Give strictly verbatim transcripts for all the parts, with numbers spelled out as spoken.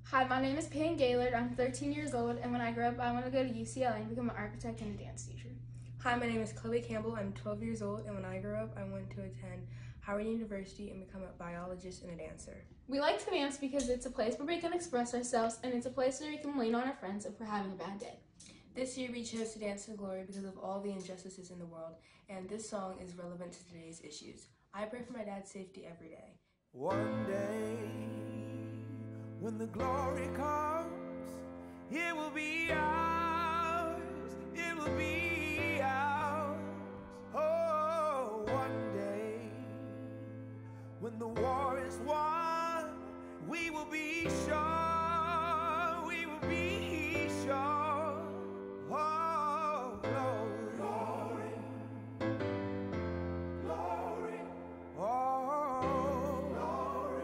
Hi, my name is Peyton Gaylord. I'm thirteen years old, and when I grow up, I want to go to U C L A and become an architect and a dance teacher. Hi, my name is Chloe Campbell. I'm twelve years old, and when I grow up, I want to attend Howard University and become a biologist and a dancer. We like to dance because it's a place where we can express ourselves, and it's a place where we can lean on our friends if we're having a bad day. This year, we chose to dance to glory because of all the injustices in the world, and this song is relevant to today's issues. I pray for my dad's safety every day. One day, when the glory comes, it will be ours, it will be ours. Oh, one day, when the war is won, we will be sure, we will be sure. Oh, glory, glory, glory, oh, glory,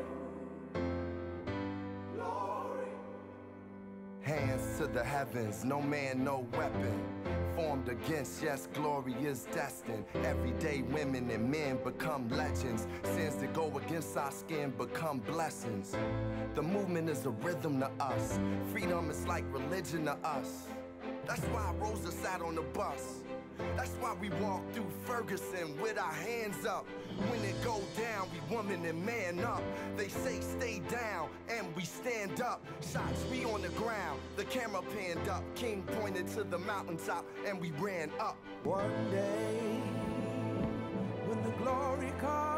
glory. Hands to the heavens, no man, no weapon formed against, yes, glory is destined. Everyday women and men become legends. Sins that go against our skin become blessings. The movement is a rhythm to us. Freedom is like religion to us. That's why Rosa sat on the bus. That's why we walk through Ferguson with our hands up. When it go down, we woman and man up. They say stay down, and we stand up. Shots, we on the ground, the camera panned up. King pointed to the mountaintop, and we ran up. One day, when the glory comes,